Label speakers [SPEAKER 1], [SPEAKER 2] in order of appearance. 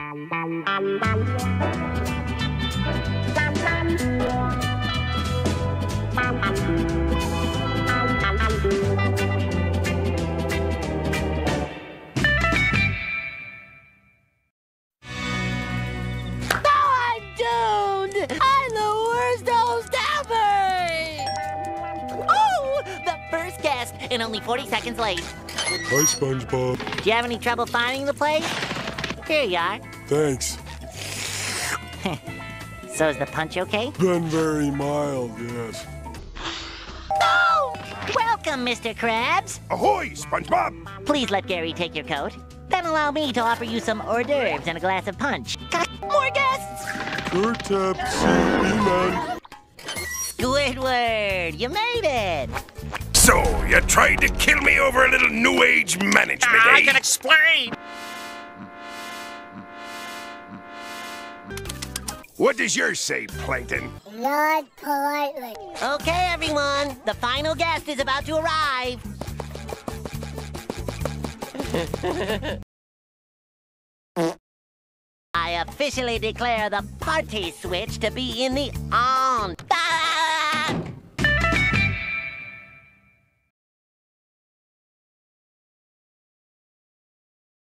[SPEAKER 1] And only 40 seconds late.
[SPEAKER 2] Hi, SpongeBob.
[SPEAKER 1] Do you have any trouble finding the place? Here you are.
[SPEAKER 2] Thanks.
[SPEAKER 1] So is the punch okay?
[SPEAKER 2] Been very mild, yes.
[SPEAKER 1] No! Welcome, Mr. Krabs.
[SPEAKER 3] Ahoy, SpongeBob!
[SPEAKER 1] Please let Gary take your coat. Then allow me to offer you some hors d'oeuvres and a glass of punch. More guests!
[SPEAKER 2] Kertep, E-Man.
[SPEAKER 1] Squidward, you made it!
[SPEAKER 3] So, you tried to kill me over a little New Age management, eh?
[SPEAKER 4] I can explain!
[SPEAKER 3] What does yours say, Plankton?
[SPEAKER 5] Not politely.
[SPEAKER 1] Okay, everyone, the final guest is about to arrive. I officially declare the party switch to be in the on.